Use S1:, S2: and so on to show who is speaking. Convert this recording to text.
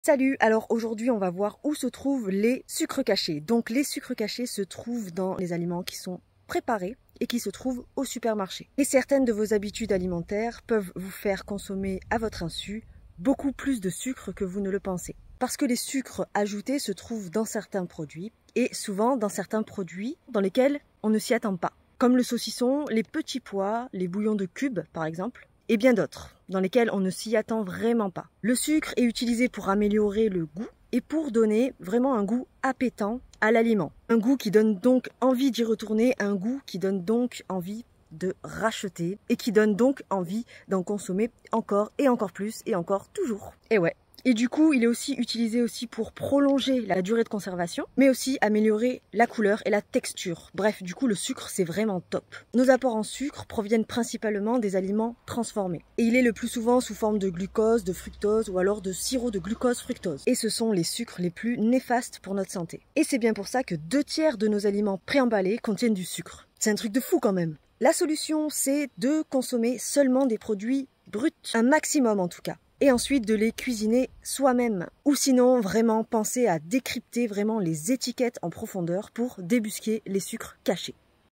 S1: Salut, alors aujourd'hui on va voir où se trouvent les sucres cachés. Donc les sucres cachés se trouvent dans les aliments qui sont préparés et qui se trouvent au supermarché. Et certaines de vos habitudes alimentaires peuvent vous faire consommer à votre insu beaucoup plus de sucre que vous ne le pensez. Parce que les sucres ajoutés se trouvent dans certains produits et souvent dans certains produits dans lesquels on ne s'y attend pas. Comme le saucisson, les petits pois, les bouillons de cubes par exemple. Et bien d'autres, dans lesquels on ne s'y attend vraiment pas. Le sucre est utilisé pour améliorer le goût et pour donner vraiment un goût appétant à l'aliment. Un goût qui donne donc envie d'y retourner, un goût qui donne donc envie de racheter et qui donne donc envie d'en consommer encore et encore plus et encore toujours. Et ouais. Et du coup, il est aussi utilisé aussi pour prolonger la durée de conservation, mais aussi améliorer la couleur et la texture. Bref, du coup, le sucre, c'est vraiment top. Nos apports en sucre proviennent principalement des aliments transformés. Et il est le plus souvent sous forme de glucose, de fructose ou alors de sirop de glucose-fructose. Et ce sont les sucres les plus néfastes pour notre santé. Et c'est bien pour ça que 2/3 de nos aliments préemballés contiennent du sucre. C'est un truc de fou quand même. La solution, c'est de consommer seulement des produits bruts, un maximum en tout cas. Et ensuite de les cuisiner soi-même. Ou sinon, vraiment penser à décrypter vraiment les étiquettes en profondeur pour débusquer les sucres cachés.